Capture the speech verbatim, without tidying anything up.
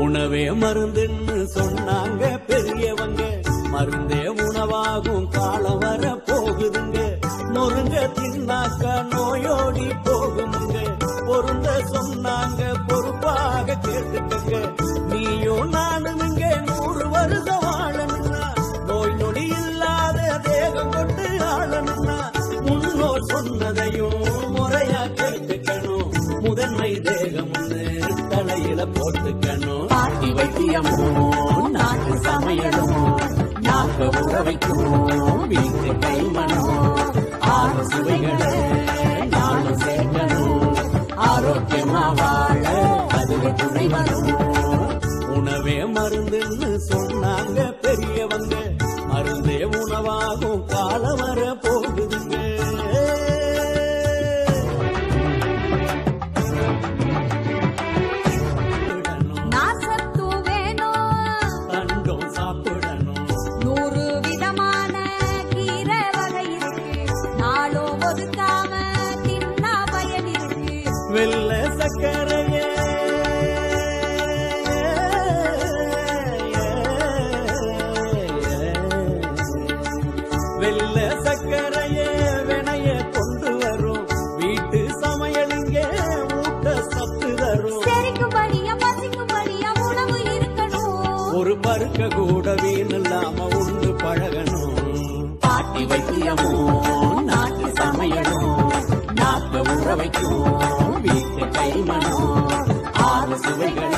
உணவே மருந்துன்னு சொன்னாங்க பெரியவங்க, மருந்தே உணவாகும் காலம் வர போகுதுங்க. நொறுங்க தின்னாக்கா நோயோடி போகுமுங்க, பொருந்த சொன்னாங்க பொறுப்பாக கேட்டுக்கங்க. நீயும் நானுங்க நூறு வருஷம் வாழணும்னா, நோய் நொடி இல்லாத தேகம் கொண்டு ஆளணும்னா, முன்னோர் சொன்னதையும் முறையா கேட்டுக்கணும். முதன்மை தேகம் தலையில போட்டுக்கணும். பாட்டி வைத்தியமும் நாட்டு சமையலும் நாக்க உற வைக்கும் வீட்டு கைமணம். ஆறு சுவைகளை நாளும் சேர்க்கணும், ஆரோக்கியமா வாழ அதுவே துணை வரும். உணவே மருந்துன்னு சொன்னாங்க பெரியவங்க, மருந்தே உணவாகும் காலம் வர போகுதுங்க. வெள்ள சக்கரையே வெள்ள சக்கரையே வினைய கொண்டு வரும், வீட்டு சமையலுங்க ஊட்ட சத்து தரும். ஒரு பருக்க கூட வீண் இல்லாம உண்டு பழகணும். பாட்டி வைத்தியமும் நாட்டு சமையலும் நாக்க உற வைக்கும் வீட்டு கைமணம். ஆறு சுவைகள்